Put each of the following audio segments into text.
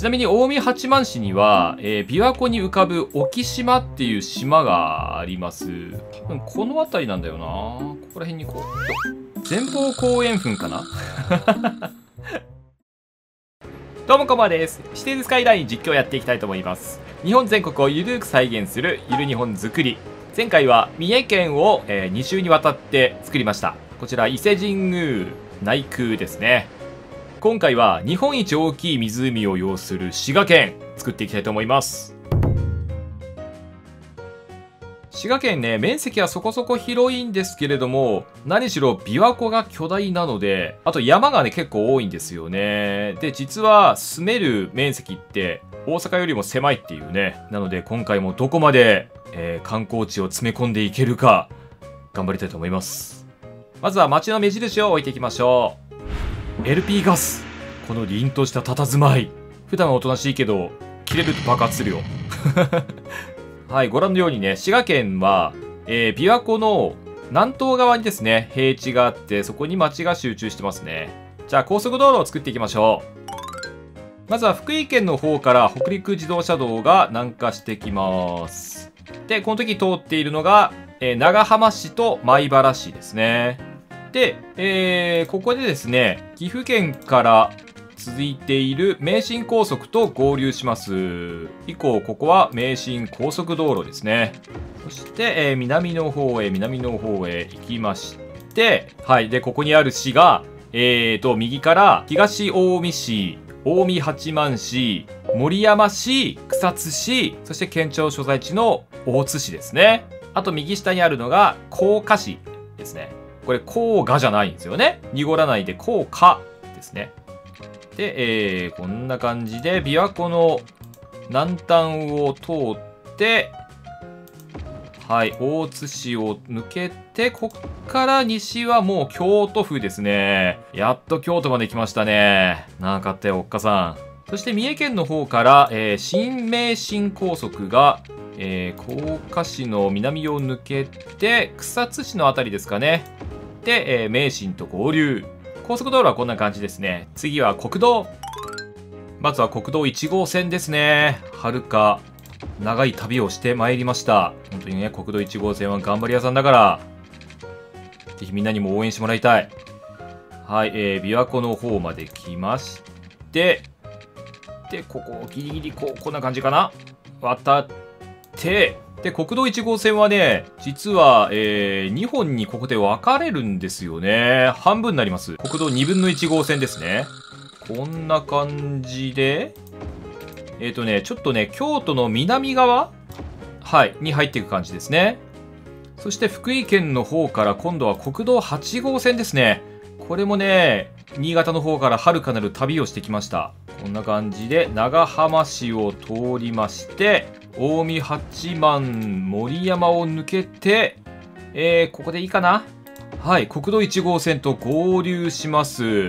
ちなみに近江八幡市には、琵琶湖に浮かぶ沖島っていう島があります。多分この辺りなんだよな。ここら辺にこう。前方後円墳かなどうもこんばんはです。シティズスカイライン実況やっていきたいと思います。日本全国をゆるく再現するゆる日本作り。前回は三重県を、2週にわたって作りました。こちら伊勢神宮内宮ですね。今回は日本一大きい湖を擁する滋賀県作っていきたいと思います。滋賀県ね、面積はそこそこ広いんですけれども、何しろ琵琶湖が巨大なので、あと山がね結構多いんですよね。で、実は住める面積って大阪よりも狭いっていうね。なので今回もどこまで、観光地を詰め込んでいけるか頑張りたいと思います。まずは街の目印を置いていきましょう。LP ガス。この凛とした佇まい。普段はおとなしいけど切れると爆発するよ。はい、ご覧のようにね、滋賀県は、琵琶湖の南東側にですね、平地があって、そこに町が集中してますね。じゃあ高速道路を作っていきましょう。まずは福井県の方から北陸自動車道が南下してきます。で、この時通っているのが、長浜市と米原市ですね。で、ここでですね、岐阜県から続いている名神高速と合流します。以降、ここは名神高速道路ですね。そして、南の方へ行きまして、はい。で、ここにある市が、右から東近江市、近江八幡市、森山市、草津市、そして県庁所在地の大津市ですね。あと右下にあるのが甲賀市ですね。これ、甲賀じゃないんですよね。濁らないで甲賀ですね。で、こんな感じで琵琶湖の南端を通って、はい、大津市を抜けて、こっから西はもう京都府ですね。やっと京都まで来ましたね。長かったよ、おっかさん。そして三重県の方から、新名神高速が、甲賀市の南を抜けて、草津市のあたりですかね。で、名神と合流。高速道路はこんな感じですね。次は国道。まずは国道1号線ですね。はるか長い旅をしてまいりました。本当にね、国道1号線は頑張り屋さんだから、ぜひみんなにも応援してもらいたい。はい、琵琶湖の方まで来まして、で、ここギリギリこんな感じかな。渡って、で、国道1号線はね、実は、2本にここで分かれるんですよね。半分になります。国道2分の1号線ですね。こんな感じで、ちょっとね、京都の南側、はい、に入っていく感じですね。そして福井県の方から今度は国道8号線ですね。これもね、新潟の方から遥かなる旅をしてきました。こんな感じで、長浜市を通りまして、近江八幡森山を抜けて、ここでいいかな。はい、国道1号線と合流します。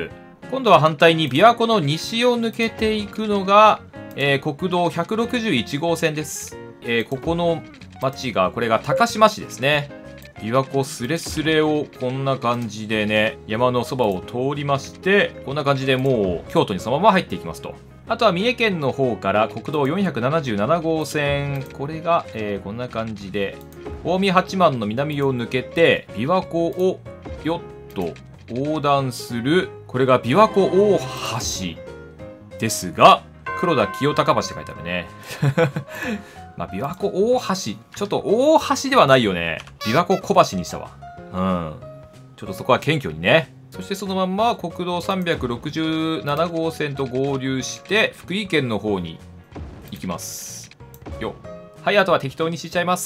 今度は反対に琵琶湖の西を抜けていくのが、国道161号線です。ここの町が、これが高島市ですね。琵琶湖すれすれをこんな感じでね、山のそばを通りまして、こんな感じでもう京都にそのまま入っていきますと。あとは三重県の方から国道477号線。これが、こんな感じで、近江八幡の南を抜けて、琵琶湖をよっと横断する。これが琵琶湖大橋ですが、黒田清隆橋って書いてあるね。まあ、琵琶湖大橋。ちょっと大橋ではないよね。琵琶湖小橋にしたわ。うん。ちょっとそこは謙虚にね。そしてそのまんま国道367号線と合流して福井県の方に行きますよ。はい、あとは適当にしちゃいます。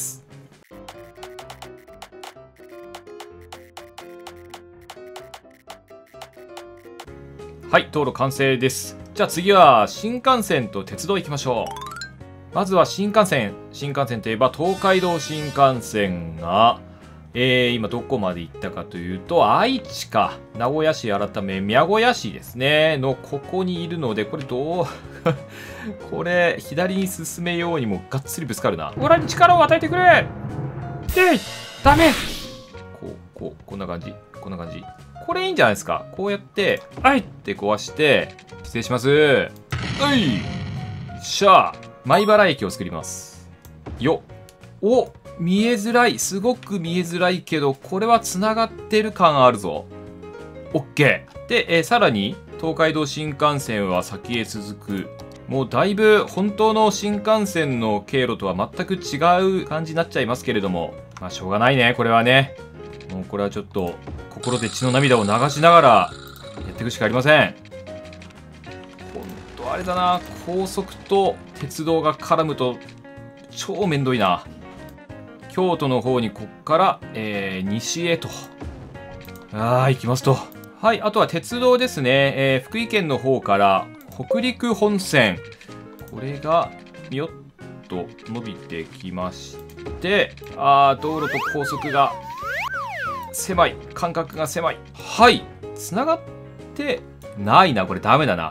はい、道路完成です。じゃあ次は新幹線と鉄道行きましょう。まずは新幹線といえば東海道新幹線が今どこまで行ったかというと、愛知か。名古屋市改め、名古屋市ですね。の、ここにいるので、これこれ、左に進めようにもがっつりぶつかるな。オラに力を与えてくれダメこんな感じ。これいいんじゃないですか。こうやって、はいって壊して、失礼します。はいっしゃ米原駅を作ります。よっ。お、見えづらい。すごく見えづらいけど、これは繋がってる感あるぞ。オッケー。で、さらに、東海道新幹線は先へ続く。もうだいぶ本当の新幹線の経路とは全く違う感じになっちゃいますけれども。まあしょうがないね、これはね。もうこれはちょっと、心で血の涙を流しながら、やっていくしかありません。ほんとあれだな、高速と鉄道が絡むと、超めんどいな。京都の方にこっから、西へと。行きますと。はい、あとは鉄道ですね。福井県の方から北陸本線。これが、みよっと伸びてきまして、道路と高速が狭い。間隔が狭い。はい、つながってないな。これダメだな。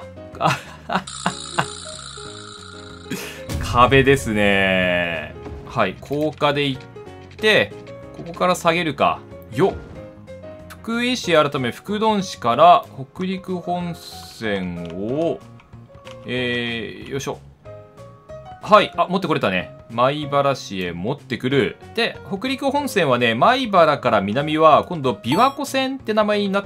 壁ですね。はい、高架で行って、ここから下げるか。よっ。福井市改め福敦市から北陸本線を、よいしょ。はい、持ってこれたね。米原市へ持ってくる。で、北陸本線はね、米原から南は今度琵琶湖線って名前になって、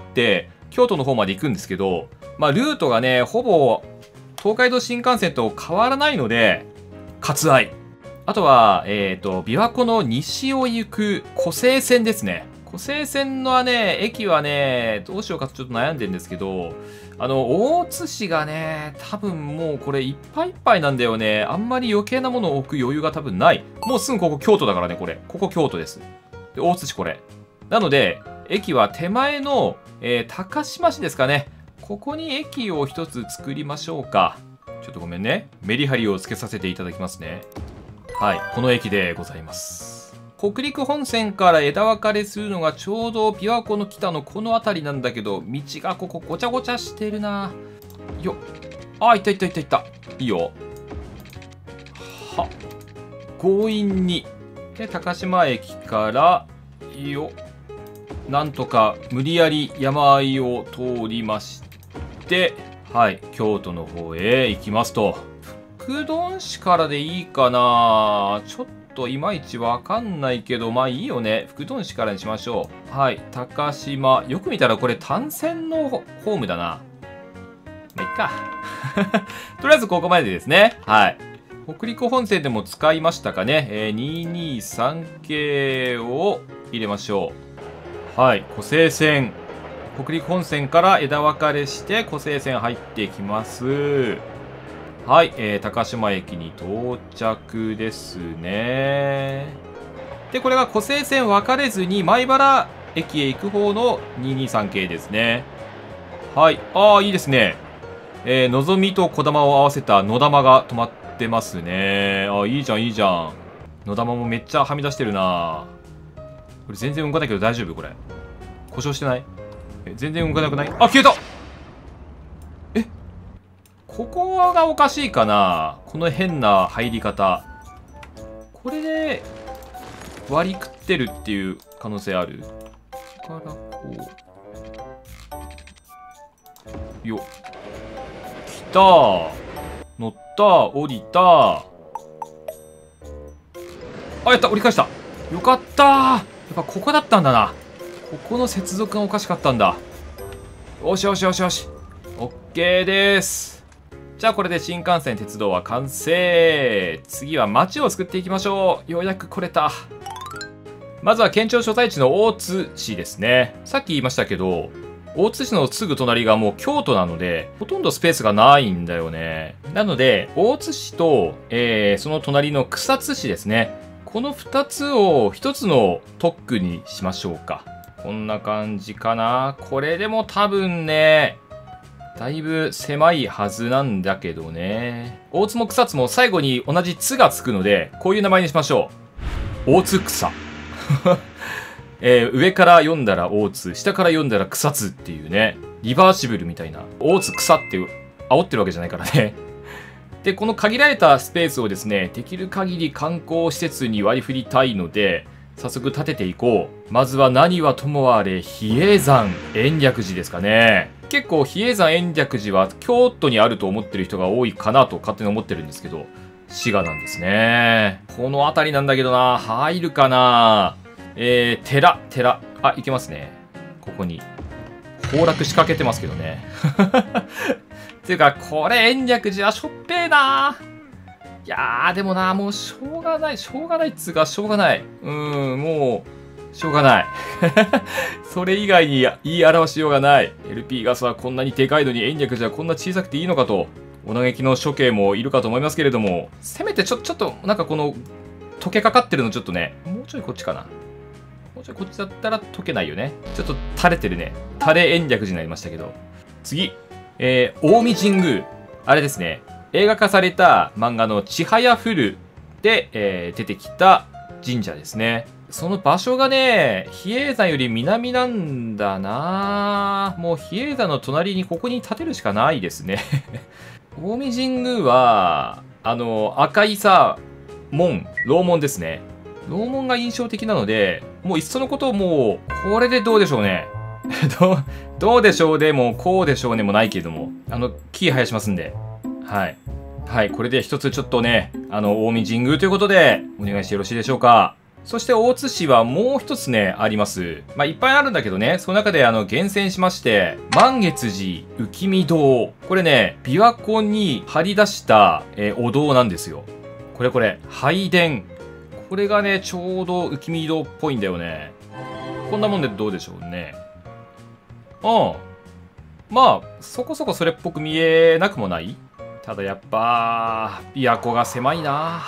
京都の方まで行くんですけど、まあ、ルートがね、ほぼ東海道新幹線と変わらないので、割愛。あとは、琵琶湖の西を行く湖西線ですね。湖西線のね、駅はね、どうしようかとちょっと悩んでるんですけど、大津市がね、多分もうこれいっぱいいっぱいなんだよね。あんまり余計なものを置く余裕が多分ない。もうすぐここ京都だからね、これ。ここ京都です。で、大津市これ。なので、駅は手前の、高島市ですかね。ここに駅を一つ作りましょうか。ちょっとごめんね。メリハリをつけさせていただきますね。はい、この駅でございます。北陸本線から枝分かれするのがちょうど琵琶湖の北のこの辺りなんだけど、道がここごちゃごちゃしてるな。よっ。いったいったいったいった。いいよ。は。強引に。で、高島駅から、よっ。なんとか無理やり山あいを通りまして、はい、京都の方へ行きますと。福敦市からでいいかな。ちょっといまいちわかんないけど、まあいいよね。福敦市からにしましょう。はい、高島。よく見たらこれ単線のホームだな。まあいっか。とりあえずここまでですね。はい。北陸本線でも使いましたかね。223系を入れましょう。はい、湖西線。北陸本線から枝分かれして湖西線入ってきます。はい、高島駅に到着ですね。で、これが湖西線分かれずに米原駅へ行く方の223系ですね。はい、いいですね。のぞみとこだまを合わせたのだまが止まってますね。いいじゃん、いいじゃん。のだまもめっちゃはみ出してるな。これ全然動かないけど大丈夫これ。故障してない？全然動かなくない？消えた！ここがおかしいかな。この変な入り方。これで割り食ってるっていう可能性ある。ここからこう。よっ。来た。乗った。降りた。やった。折り返した。よかった。やっぱここだったんだな。ここの接続がおかしかったんだ。よしよしよしよし。オッケーです。じゃあこれで新幹線鉄道は完成。次は街を作っていきましょう。ようやく来れた。まずは県庁所在地の大津市ですね。さっき言いましたけど、大津市のすぐ隣がもう京都なので、ほとんどスペースがないんだよね。なので、大津市と、その隣の草津市ですね。この2つを1つの特区にしましょうか。こんな感じかな。これでも多分ね、だいぶ狭いはずなんだけどね。大津も草津も最後に同じ津がつくので、こういう名前にしましょう。大津草。上から読んだら大津、下から読んだら草津っていうね、リバーシブルみたいな。大津草って煽ってるわけじゃないからね。で、この限られたスペースをですね、できる限り観光施設に割り振りたいので、早速建てていこう。まずは何はともあれ、比叡山延暦寺ですかね。 結構比叡山延暦寺は京都にあると思ってる人が多いかなと勝手に思ってるんですけど、滋賀なんですね。この辺りなんだけどな、入るかな。寺。あ、行けますね。ここに。崩落しかけてますけどね。っていうか、これ延暦寺はしょっぺーな。いやー、でもな、もうしょうがないっつうか、しょうがない。もう、しょうがない。それ以外に言い表しようがない。LP ガスはこんなにでかいのに延暦寺はこんな小さくていいのかと、お嘆きの処刑もいるかと思いますけれども、せめてちょっと、なんかこの、溶けかかってるのちょっとね、もうちょいこっちかな。もうちょいこっちだったら溶けないよね。ちょっと垂れてるね。垂れ延暦寺になりましたけど。次。近江神宮。あれですね。映画化された漫画のちはやふるで、出てきた神社ですね。その場所がね、比叡山より南なんだな。もう比叡山の隣にここに建てるしかないですね。近江神宮は、赤いさ、楼門ですね。楼門が印象的なので、もういっそのことをもう、これでどうでしょうね。どうでしょうでも、こうでしょうねもないけれども、木生やしますんで。はい。はい、これで一つちょっとね、近江神宮ということで、お願いしてよろしいでしょうか。そして大津市はもう一つね、あります。まあ、いっぱいあるんだけどね、その中で厳選しまして、満月寺浮見堂。これね、琵琶湖に張り出した、お堂なんですよ。これ、拝殿。これがね、ちょうど浮見堂っぽいんだよね。こんなもんでどうでしょうね。まあ、そこそこそれっぽく見えなくもない。ただやっぱ、琵琶湖が狭いな。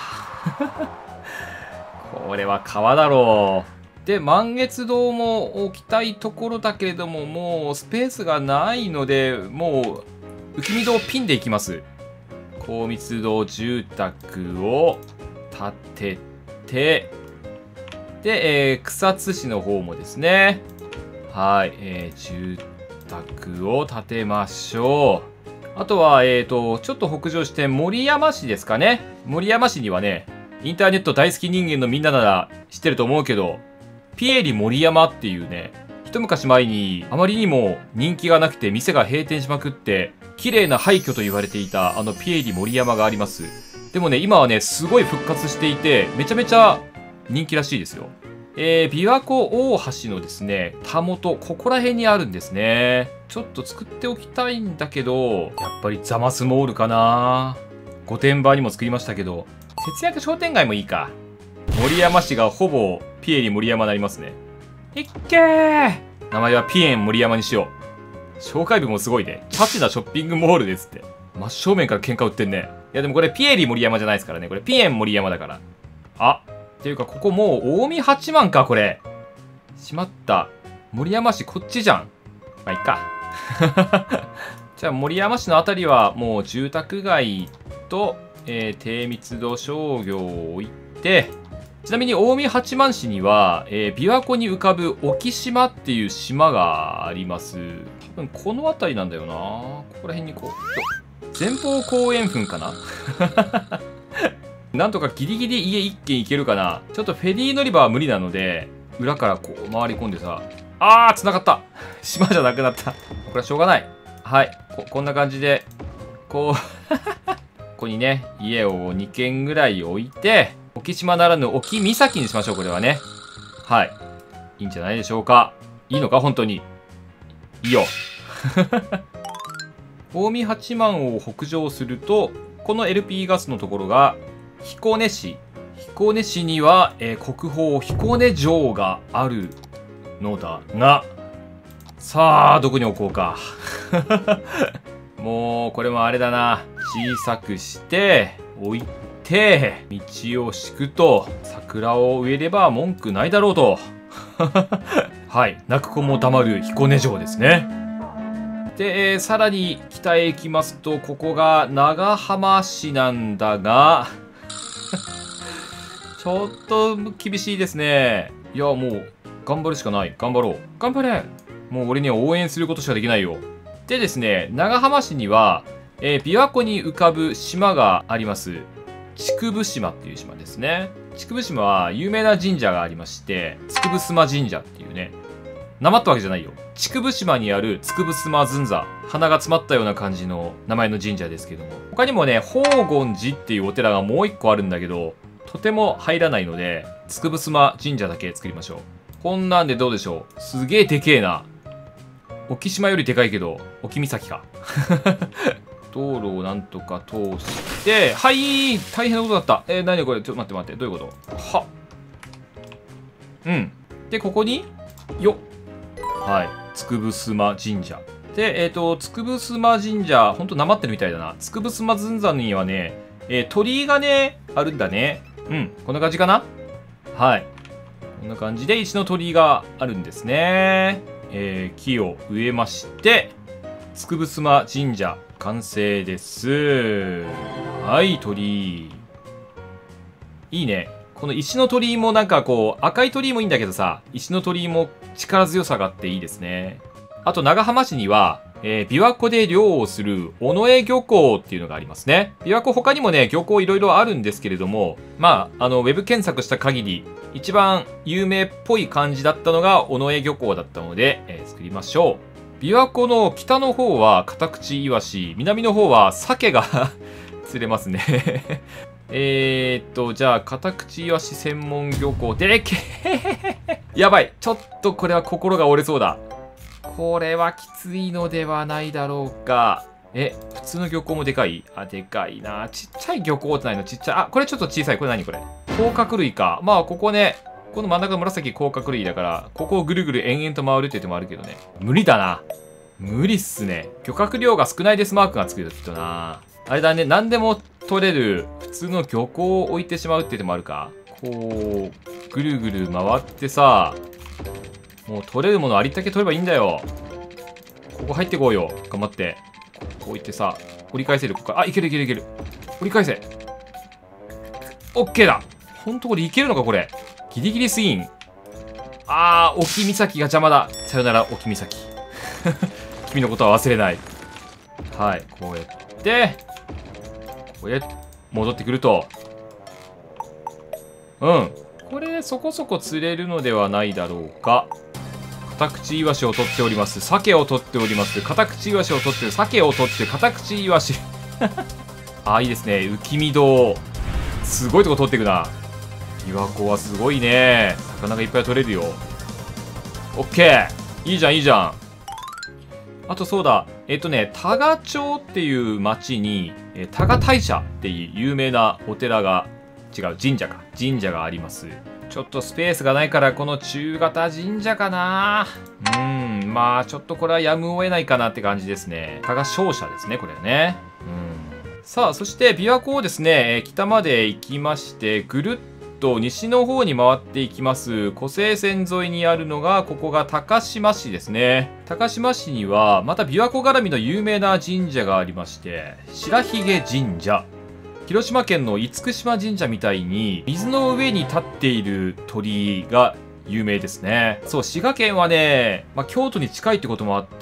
これは川だろう。で、満月堂も置きたいところだけれども、もうスペースがないので、もう、浮見堂ピンでいきます。高密度住宅を建てて、で、草津市の方もですね。はい、住宅を建てましょう。あとは、ちょっと北上して森山市ですかね。森山市にはね、インターネット大好き人間のみんななら知ってると思うけど、ピエリ森山っていうね、一昔前にあまりにも人気がなくて店が閉店しまくって、綺麗な廃墟と言われていたピエリ森山があります。でもね、今はね、すごい復活していて、めちゃめちゃ人気らしいですよ。琵琶湖大橋のですね、たもと、ここら辺にあるんですね。ちょっと作っておきたいんだけど、やっぱりザマスモールかな。御殿場にも作りましたけど、節約商店街もいいか。森山市がほぼピエリ森山になりますね。いっけー。名前はピエン森山にしよう。紹介文もすごいね。チャチなショッピングモールですって。真正面から喧嘩売ってんね。いやでもこれピエリ森山じゃないですからね。これピエン森山だから。あ、っていうかここもう近江八幡か、これ。しまった。森山市こっちじゃん。まあいっか。じゃあ森山市のあたりはもう住宅街と、低密度商業を置いて、ちなみに近江八幡市には、琵琶湖に浮かぶ沖島っていう島があります。多分この辺りなんだよな。ここら辺にこう。前方後円墳かな。なんとかギリギリ家一軒行けるかな。ちょっとフェリー乗り場は無理なので、裏からこう回り込んでさ。繋がった。島じゃなくなった。これはしょうがない。はい。こんな感じで、ここにね、家を2軒ぐらい置いて、沖島ならぬ沖岬にしましょう、これはね。はい。いいんじゃないでしょうか。いいのか、本当に。いいよ。近江八幡を北上すると、この LP ガスのところが、彦根市。彦根市には、国宝彦根城があるのだが、さあ、どこに置こうか。もう、これもあれだな。小さくして、置いて、道を敷くと、桜を植えれば文句ないだろうと。はい。泣く子も黙る彦根城ですね。で、さらに北へ行きますと、ここが長浜市なんだが、ちょっと厳しいですね。いや、もう、頑張るしかない。頑張ろう。頑張れ。もう俺には応援することしかできないよ。でですね、長浜市には、琵琶湖に浮かぶ島があります。竹生島っていう島ですね。竹生島は有名な神社がありまして、竹生島神社っていうね、 なまったわけじゃないよ。竹生島にあるつくぶすま神社。花が詰まったような感じの名前の神社ですけども。他にもね、宝厳寺っていうお寺がもう一個あるんだけど、とても入らないので、つくぶすま神社だけ作りましょう。こんなんでどうでしょう。すげえでけえな。沖島よりでかいけど、沖岬か。道路をなんとか通して、はい、大変なことだった。何これ、ちょっと待って待って、どういうことは。うん。で、ここに、よっ。はい。つくぶすま神社。で、つくぶすま神社、ほんとなまってるみたいだな。つくぶすま神社にはね、鳥居がね、あるんだね。うん。こんな感じかな。はい。こんな感じで石の鳥居があるんですね。木を植えまして、つくぶすま神社、完成です。はい、鳥居。いいね。この石の鳥居もなんかこう、赤い鳥居もいいんだけどさ、石の鳥居も力強さがあっていいですね。あと、長浜市には、琵琶湖で漁をする尾上漁港っていうのがありますね。琵琶湖他にもね、漁港いろいろあるんですけれども、まあ、ウェブ検索した限り、一番有名っぽい感じだったのが尾上漁港だったので、作りましょう。琵琶湖の北の方はカタクチイワシ、南の方は鮭が釣れますね。じゃあ、カタクチイワシ専門漁港、でけえやばい。ちょっとこれは心が折れそうだ。これはきついのではないだろうか。普通の漁港もでかい？あ、でかいな。ちっちゃい漁港ってないの？ちっちゃい。あ、これちょっと小さい。これ何これ？甲殻類か。まあ、ここね、この真ん中の紫甲殻類だから、ここをぐるぐる延々と回るって言ってもあるけどね。無理だな。無理っすね。漁獲量が少ないですマークがつくよ、きっとな。あれだね、何でも取れる普通の漁港を置いてしまうって言ってもあるか。こう、ぐるぐる回ってさ、もう取れるものありったけ取ればいいんだよ。ここ入ってこうよ。頑張って。ここ置いてさ、折り返せる。ここから、あ、いけるいけるいける。折り返せ。オッケーだ。ほんとこれいけるのかこれ。ギリギリすぎん。あー、沖岬が邪魔だ。さよなら、沖岬。君のことは忘れない。はい、こうやって、こうやって、戻ってくると。うん。これ、そこそこ釣れるのではないだろうか。カタクチイワシを取っております。鮭を取っております。カタクチイワシを取ってる。鮭を取って、カタクチイワシ。あー、いいですね。浮見堂。すごいとこ取っていくな。琵琶湖はすごいね。魚がいっぱい取れるよ。オッケー。いいじゃん、いいじゃん。あとそうだ。多賀町っていう町に、多賀大社っていう有名なお寺が、違う、神社か。神社があります。ちょっとスペースがないから、この中型神社かな。まあ、ちょっとこれはやむを得ないかなって感じですね。多賀商社ですね、これはね。さあ、そして琵琶湖をですね、北まで行きまして、ぐるっと西の方に回っていきます。湖西線沿いにあるのが、ここが高島市ですね。高島市には、また琵琶湖絡みの有名な神社がありまして、白髭神社。広島県の厳島神社みたいに、水の上に立っている鳥居が有名ですね。そう、滋賀県はね、京都に近いってこともあって、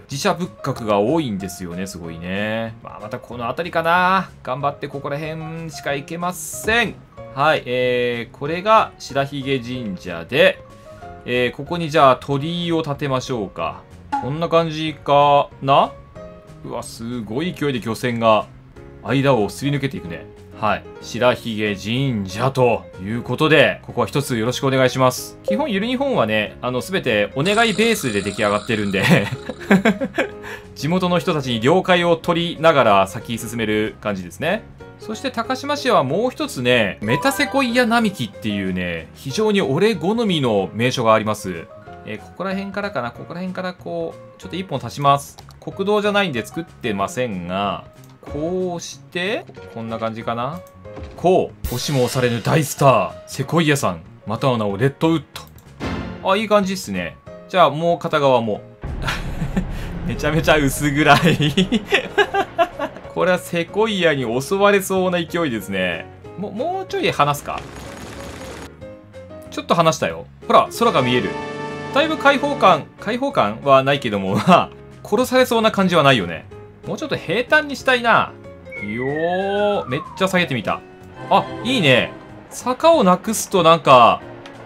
寺社仏閣が多いんですよね、すごいね。またこの辺りかな。頑張ってここら辺しか行けません。はい、これが白髭神社で、ここにじゃあ鳥居を建てましょうか。こんな感じかな。うわ、すごい勢いで漁船が間をすり抜けていくね。はい。白髭神社ということで、ここは一つよろしくお願いします。基本ゆる日本はね、すべてお願いベースで出来上がってるんで、地元の人たちに了解を取りながら先進める感じですね。そして高島市はもう一つね、メタセコイア並木っていうね、非常に俺好みの名所があります。ここら辺からかな、ここら辺からこう、ちょっと一本足します。国道じゃないんで作ってませんが、こうして、こんな感じかな。こう、押しも押されぬ大スター、セコイアさん、またの名をレッドウッド。あ、いい感じっすね。じゃあもう片側も。めちゃめちゃ薄暗い。これはセコイアに襲われそうな勢いですね。もうちょい離すか。ちょっと離したよ。ほら、空が見える。だいぶ開放感はないけども、殺されそうな感じはないよね。もうちょっと平坦にしたいな。よー、めっちゃ下げてみた。あ、いいね。坂をなくすとなんか、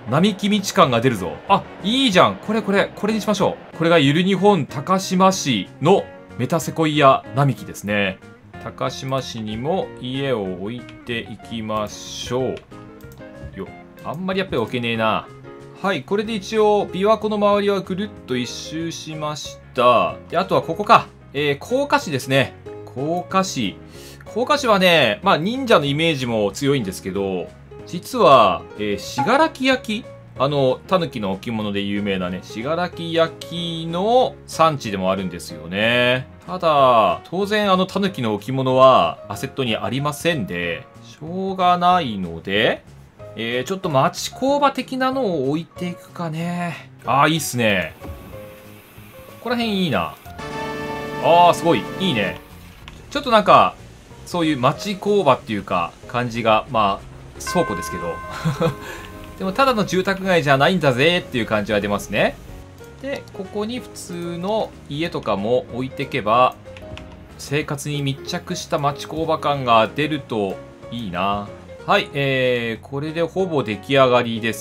並木道感が出るぞ。あ、いいじゃん。これにしましょう。これがゆる日本高島市のメタセコイア並木ですね。高島市にも家を置いていきましょう。よ。あんまりやっぱり置けねえな。はい、これで一応、琵琶湖の周りはぐるっと一周しました。で、あとはここか。甲賀市ですね。甲賀市。甲賀市はね、まあ忍者のイメージも強いんですけど、実は、信楽焼狸の置物で有名なね、信楽焼の産地でもあるんですよね。ただ、当然狸の置物はアセットにありませんで、しょうがないので、ちょっと町工場的なのを置いていくかね。ああ、いいっすね。ここら辺いいな。ああ、すごい。いいね。ちょっとなんか、そういう町工場っていうか、感じが、まあ、倉庫ですけど。でも、ただの住宅街じゃないんだぜっていう感じは出ますね。で、ここに普通の家とかも置いていけば、生活に密着した町工場感が出るといいな。はい、これでほぼ出来上がりです。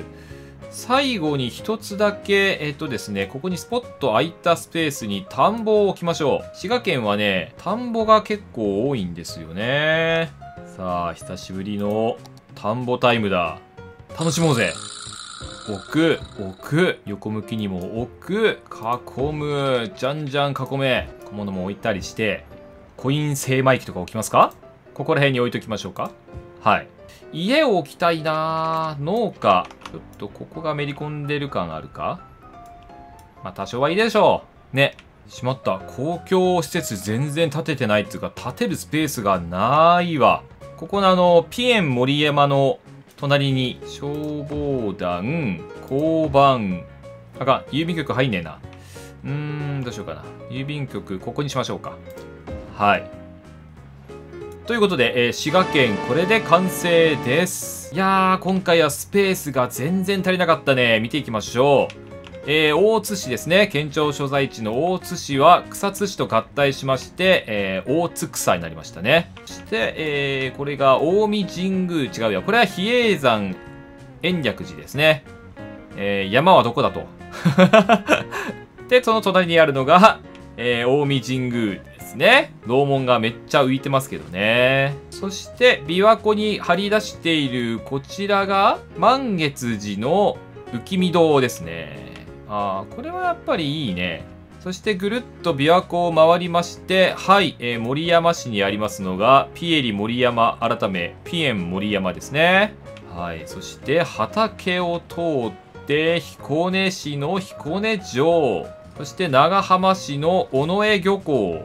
最後に一つだけ、ですね、ここにスポッと空いたスペースに田んぼを置きましょう。滋賀県はね、田んぼが結構多いんですよね。さあ、久しぶりの田んぼタイムだ。楽しもうぜ。置く、横向きにも置く、囲む、じゃんじゃん囲め。小物も置いたりして、コイン精米機とか置きますか？ここら辺に置いときましょうか。はい。家を置きたいなぁ。農家。ちょっとここがめり込んでる感あるか？まあ多少はいいでしょう。ね。しまった。公共施設全然建ててないっていうか、建てるスペースがないわ。ここのピエン森山の隣に消防団、交番。あかん。郵便局入んねえな。どうしようかな。郵便局、ここにしましょうか。はい。ということで、滋賀県これで完成です。いやー、今回はスペースが全然足りなかったね。見ていきましょう。大津市ですね。県庁所在地の大津市は草津市と合体しまして、大津草になりましたね。そして、これが近江神宮、違うよ。これは比叡山延暦寺ですね。山はどこだと。で、その隣にあるのが、近江神宮ですね。楼門がめっちゃ浮いてますけどね。そして、琵琶湖に張り出しているこちらが、満月寺の浮見堂ですね。ああ、これはやっぱりいいね。そしてぐるっと琵琶湖を回りまして、はい、森山市にありますのが、ピエリ森山改め、ピエン森山ですね。はい、そして畑を通って、彦根市の彦根城。そして長浜市の尾上漁港。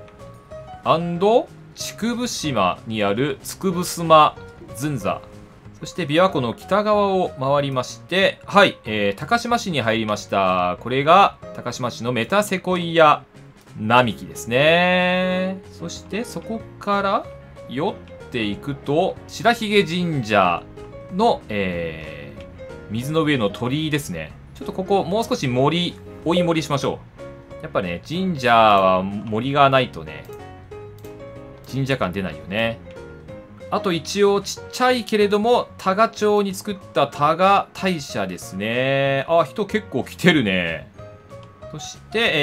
竹生島にある筑部島ず座。そして琵琶湖の北側を回りまして、はい、高島市に入りました。これが高島市のメタセコイア並木ですね。そしてそこから寄っていくと、白髭神社の、水の上の鳥居ですね。ちょっとここもう少し追い森しましょう。やっぱね、神社は森がないとね、神社感出ないよね。あと一応ちっちゃいけれども、多賀町に作った多賀大社ですね。あ、人結構来てるね。そして、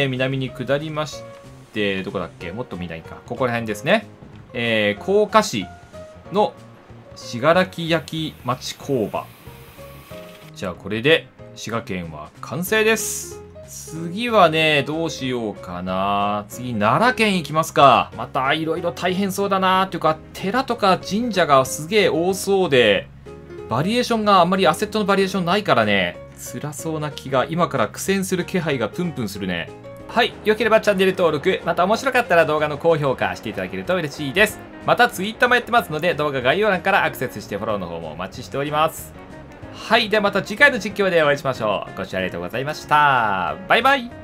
南に下りまして、どこだっけ？もっと南か。ここら辺ですね。甲賀市の信楽焼町工場。じゃあこれで滋賀県は完成です。次はね、どうしようかな。次、奈良県行きますか。また、いろいろ大変そうだな。っていうか、寺とか神社がすげえ多そうで、バリエーションがあんまりアセットのバリエーションないからね、辛そうな気が、今から苦戦する気配がプンプンするね。はい。良ければチャンネル登録、また面白かったら動画の高評価していただけると嬉しいです。また、Twitter もやってますので、動画概要欄からアクセスしてフォローの方もお待ちしております。はい。ではまた次回の実況でお会いしましょう。ご視聴ありがとうございました。バイバイ。